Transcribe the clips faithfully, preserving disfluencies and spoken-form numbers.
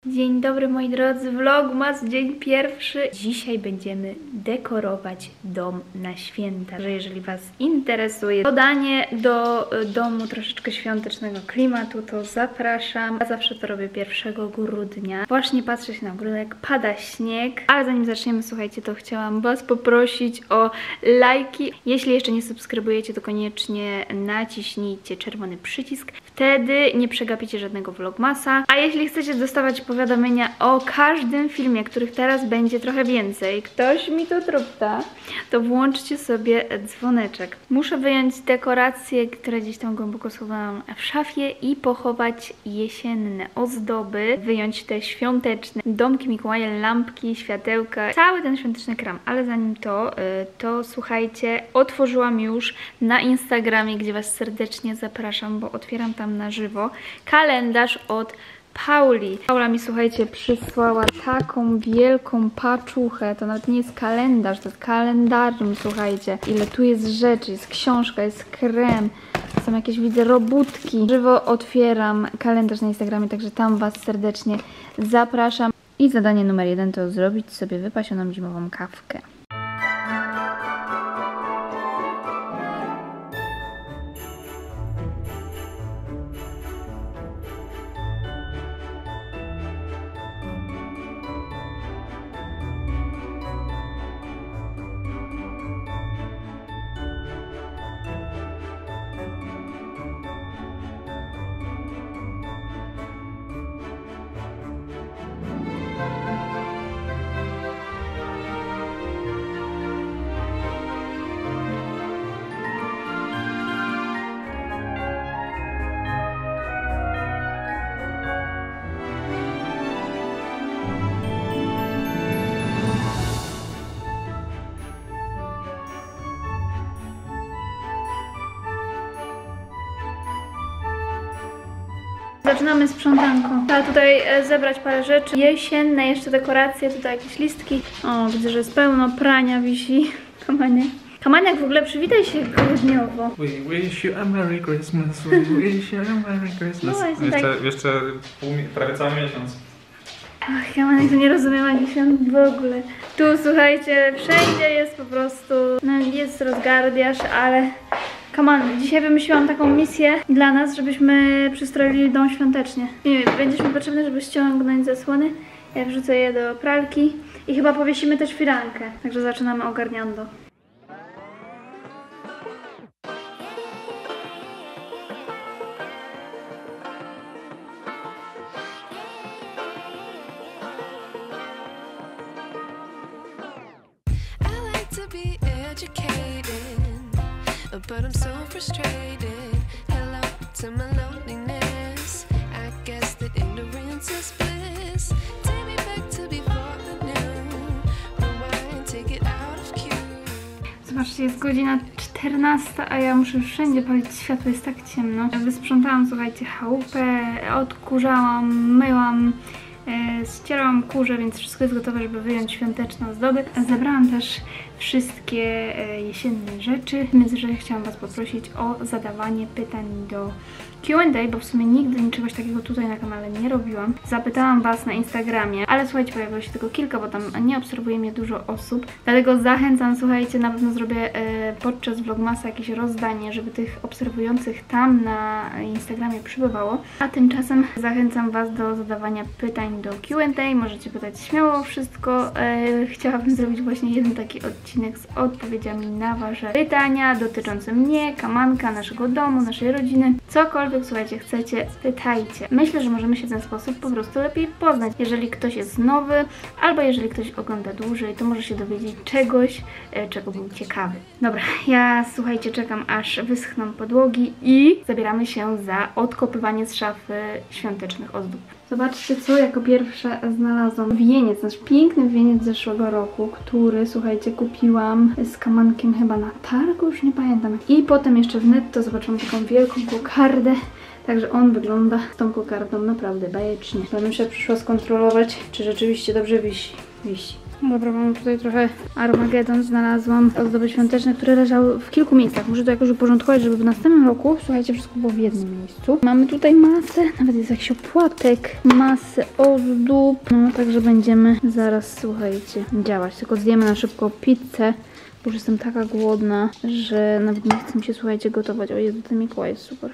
Dzień dobry moi drodzy, vlogmas, dzień pierwszy. Dzisiaj będziemy dekorować dom na święta. Że jeżeli Was interesuje dodanie do domu troszeczkę świątecznego klimatu, to zapraszam. Ja zawsze to robię pierwszego grudnia. Właśnie patrzę się na ogródek, pada śnieg. Ale zanim zaczniemy, słuchajcie, to chciałam Was poprosić o lajki. Jeśli jeszcze nie subskrybujecie, to koniecznie naciśnijcie czerwony przycisk. Wtedy nie przegapicie żadnego vlogmasa. A jeśli chcecie dostawać powiadomienia o każdym filmie, których teraz będzie trochę więcej, ktoś mi to trupta, to włączcie sobie dzwoneczek. Muszę wyjąć dekoracje, które gdzieś tam głęboko schowałam w szafie i pochować jesienne ozdoby, wyjąć te świąteczne domki Mikołaja, lampki, światełka, cały ten świąteczny kram. Ale zanim to, to słuchajcie, otworzyłam już na Instagramie, gdzie Was serdecznie zapraszam, bo otwieram tam na żywo, kalendarz od Pauli. Paula mi, słuchajcie, przysłała taką wielką paczuchę. To nawet nie jest kalendarz, to jest kalendarium, słuchajcie. Ile tu jest rzeczy, jest książka, jest krem, są jakieś, widzę, robótki. Żywo otwieram kalendarz na Instagramie, także tam Was serdecznie zapraszam. I zadanie numer jeden to zrobić sobie wypasioną zimową kawkę. Zaczynamy sprzątanką. Trzeba tutaj zebrać parę rzeczy. Jesienne jeszcze dekoracje, tutaj jakieś listki. O, widzę, że jest pełno prania wisi. Kamanie. Kamaniak, w ogóle przywitaj się grudniowo. We wish you a Merry Christmas, we wish you a Merry Christmas. No, jeszcze, tak. jeszcze pół, prawie cały miesiąc. Ach, Kamaniak, to nie rozumiem ani świąt w ogóle. Tu, słuchajcie, wszędzie jest po prostu, no jest rozgardiaż, ale... Come on, dzisiaj wymyśliłam taką misję dla nas, żebyśmy przystroili dom świątecznie. Nie wiem, będziesz mi potrzebny, żeby ściągnąć zasłony. Ja wrzucę je do pralki i chyba powiesimy też firankę. Także zaczynamy ogarniando. But I'm so frustrated. Hello to my loneliness. I guess that ignorance is bliss. Take me back to before the new. Rewind, take it out of cue. Zobaczcie, jest godzina czternasta, a ja muszę wszędzie palić światło, jest tak ciemno. Wysprzątałam, słuchajcie, chałupę, odkurzałam, myłam, e, ścierałam kurze, więc wszystko jest gotowe, żeby wyjąć świąteczne ozdoby. Zebrałam też wszystkie e, jesienne rzeczy, więc że chciałam Was poprosić o zadawanie pytań do Q and A, bo w sumie nigdy czegoś takiego tutaj na kanale nie robiłam. Zapytałam Was na Instagramie, ale słuchajcie, pojawiło się tylko kilka, bo tam nie obserwuje mnie dużo osób, dlatego zachęcam, słuchajcie, na pewno zrobię e, podczas vlogmasa jakieś rozdanie, żeby tych obserwujących tam na Instagramie przybywało, a tymczasem zachęcam Was do zadawania pytań do Q and A, możecie pytać śmiało o wszystko. E, chciałabym zrobić właśnie jeden taki odcinek z odpowiedziami na Wasze pytania dotyczące mnie, Kamanka, naszego domu, naszej rodziny, cokolwiek, słuchajcie, chcecie, pytajcie. Myślę, że możemy się w ten sposób po prostu lepiej poznać. Jeżeli ktoś jest nowy, albo jeżeli ktoś ogląda dłużej, to może się dowiedzieć czegoś, czego był ciekawy. Dobra, ja, słuchajcie, czekam aż wyschną podłogi i zabieramy się za odkopywanie z szafy świątecznych ozdób. Zobaczcie, co jako pierwsza znalazłam. Wieniec, nasz piękny wieniec z zeszłego roku, który, słuchajcie, kupiłam z Kamankiem chyba na targu, już nie pamiętam. I potem jeszcze w netto zobaczyłam taką wielką kokardę. Także on wygląda z tą kokardą naprawdę bajecznie. Będę się przyszła skontrolować, czy rzeczywiście dobrze wisi. Wisi. Dobra, mam tutaj trochę Armagedon znalazłam, ozdoby świąteczne, które leżały w kilku miejscach. Muszę to jakoś uporządkować, żeby w następnym roku, słuchajcie, wszystko było w jednym miejscu. Mamy tutaj masę, nawet jest jakiś opłatek, masę ozdób, no także będziemy zaraz, słuchajcie, działać. Tylko zjemy na szybko pizzę, bo już jestem taka głodna, że nawet nie chcę mi się, słuchajcie, gotować. O Jezu, ten Mikołaj jest super.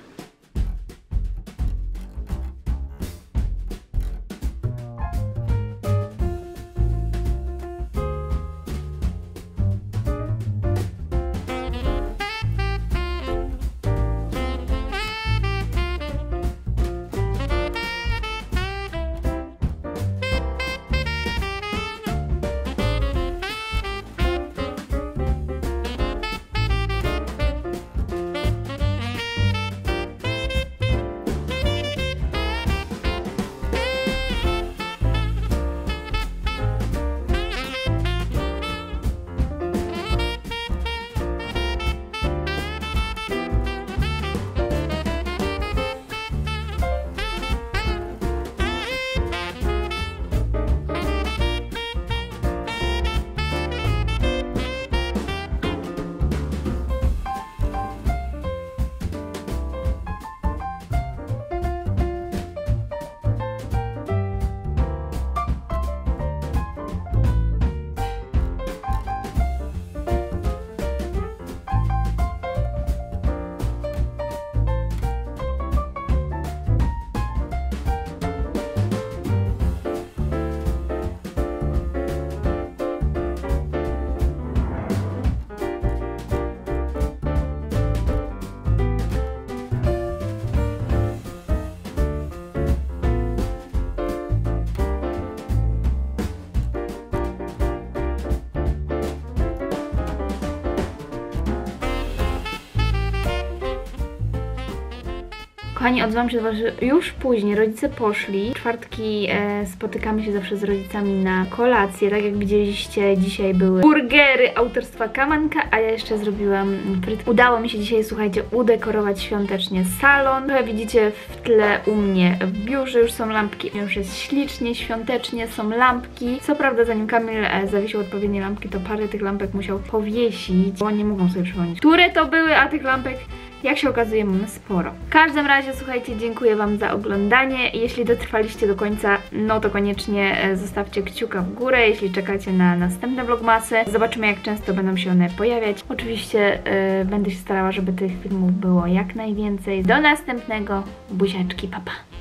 Kochani, odzywam się do was, że już później rodzice poszli. W czwartki e, spotykamy się zawsze z rodzicami na kolację. Tak jak widzieliście, dzisiaj były burgery autorstwa Kamanka, a ja jeszcze zrobiłam frytki. Udało mi się dzisiaj, słuchajcie, udekorować świątecznie salon. Trochę widzicie w tle u mnie w biurze już są lampki. Już jest ślicznie, świątecznie, są lampki. Co prawda, zanim Kamil e, zawiesił odpowiednie lampki, to parę tych lampek musiał powiesić, bo nie mogą sobie przypomnieć, które to były, a tych lampek, jak się okazuje, mamy sporo. W każdym razie, słuchajcie, dziękuję wam za oglądanie. Jeśli dotrwaliście do końca, no to koniecznie zostawcie kciuka w górę, jeśli czekacie na następne vlogmasy. Zobaczymy, jak często będą się one pojawiać. Oczywiście yy, będę się starała, żeby tych filmów było jak najwięcej. Do następnego. Buziaczki, pa pa!